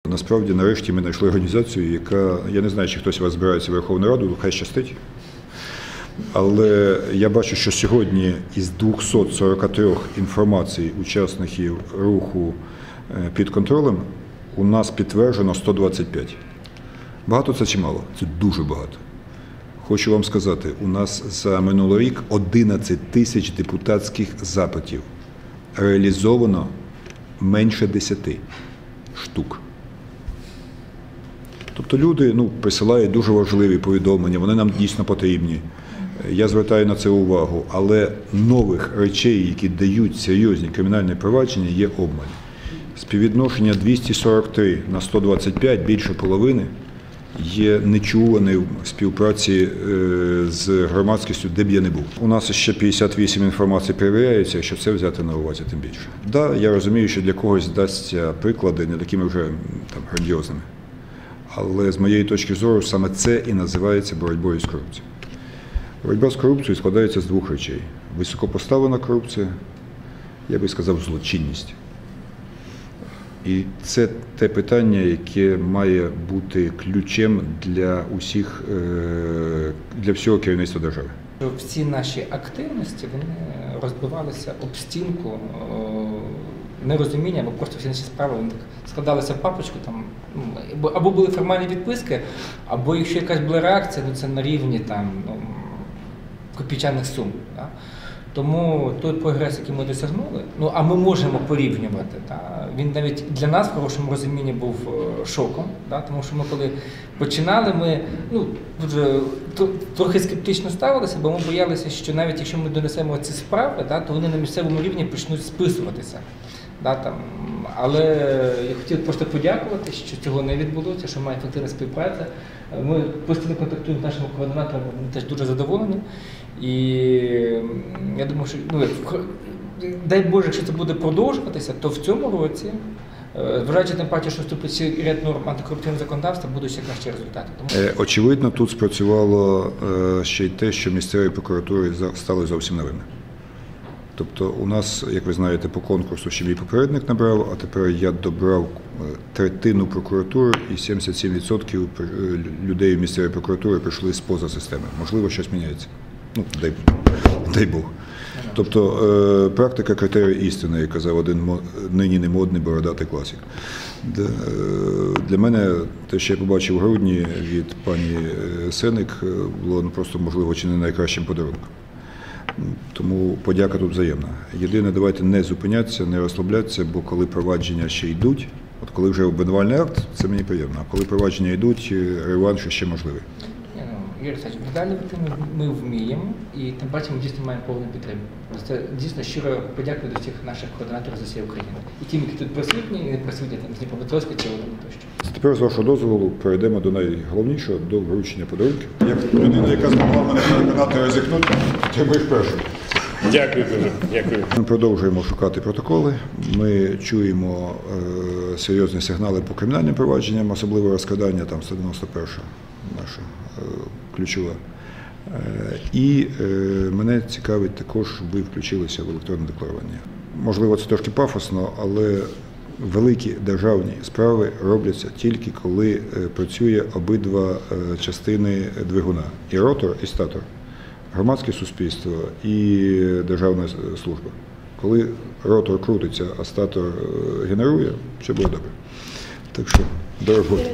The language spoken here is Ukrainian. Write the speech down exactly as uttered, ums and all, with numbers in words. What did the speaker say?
Насправді, нарешті ми знайшли організацію, яка, я не знаю, чи хтось вас збирається в Верховну Раду, хай щастить. Але я бачу, що сьогодні із двохсот сорока трьох інформацій учасників руху під контролем у нас підтверджено сто двадцять п'ять. Багато це чи мало? Це дуже багато. Хочу вам сказати, у нас за минулий рік одинадцять тисяч депутатських запитів. Реалізовано менше десяти штук. Тобто люди ну, присилають дуже важливі повідомлення, вони нам дійсно потрібні. Я звертаю на це увагу, але нових речей, які дають серйозні кримінальні провадження, є обмаль. Співвідношення двісті сорок три на сто двадцять п'ять, більше половини, є нечуваний в співпраці з громадськістю, де б я не був. У нас ще п'ятдесят вісім інформацій перевіряється, якщо це взяти на увазі, тим більше. Так, да, я розумію, що для когось дасться приклади не такими вже там, грандіозними. Але з моєї точки зору саме це і називається боротьбою з корупцією. Боротьба з корупцією складається з двох речей. Високопоставлена корупція, я би сказав, злочинність. І це те питання, яке має бути ключем для усіх, для всього керівництва держави. Всі наші активності вони розбивалися об стінку нерозуміння, або просто всі наші справи вони складалися в папочку, там, або були формальні відписки, або якщо якась була реакція, то це на рівні там, ну, копійчаних сум. Да? Тому той прогрес, який ми досягнули, ну а ми можемо порівнювати, да? Він навіть для нас в хорошому розумінні був шоком, да? Тому що ми коли починали, ми ну, дуже, трохи скептично ставилися, бо ми боялися, що навіть якщо ми донесемо ці справи, да, то вони на місцевому рівні почнуть списуватися. Да, там. Але я хотів просто подякувати, що цього не відбулося, що має ефективна співпраця. Ми постійно контактуємо з нашими координаторами, вони теж дуже задоволені. І я думаю, що ну, дай Боже, якщо це буде продовжуватися, то в цьому році, зважаючи тим паче, що вступить ряд норм антикорупційного законодавства, будуть ще кращі результати. Тому... Очевидно, тут спрацювало ще й те, що місцеві прокуратури стали зовсім новими. Тобто у нас, як ви знаєте, по конкурсу ще мій попередник набрав, а тепер я добрав третину прокуратури і сімдесят сім відсотків людей в місцевій прокуратури прийшли з-поза системи. Можливо, щось міняється. Ну, дай, дай Бог. Тобто практика критерій істини, як казав один нині немодний бородатий класик. Для мене те, що я побачив у грудні від пані Сеник, було ну, просто, можливо, чи не найкращим подарунком. Тому подяка тут взаємна. Єдине, давайте не зупинятися, не розслаблятися, бо коли провадження ще йдуть, от коли вже обвинувальний акт, це мені приємно, а коли провадження йдуть, реванш ще можливий. Юрій Олександрович, видалювати ми, ми вміємо і тим паче ми дійсно маємо повну підтримку. Це дійсно щиро подякую до всіх наших координаторів з усієї України. І тим, які тут присутні, і не присутні там, з Дніпропетровська чи Волині тощо. Тепер, з вашого дозволу, перейдемо до найголовнішого, до вручення подарунків. Як людина, яка змогла мене переконати ризикнути, отримуєш першим. Дякую дуже. Дякую. Ми продовжуємо шукати протоколи. Ми чуємо е, серйозні сигнали по кримінальним провадженням, особливо розкрадання, там сто дев'яносто перша наша е, ключова. Е, і е, мене цікавить також, ви включилися в електронне декларування. Можливо, це трошки пафосно, але великі державні справи робляться тільки коли е, працює обидва е, частини двигуна – і ротор, і статор. Громадське суспільство і державна служба. Коли ротор крутиться, а статор генерує, все буде добре. Так що, до роботи.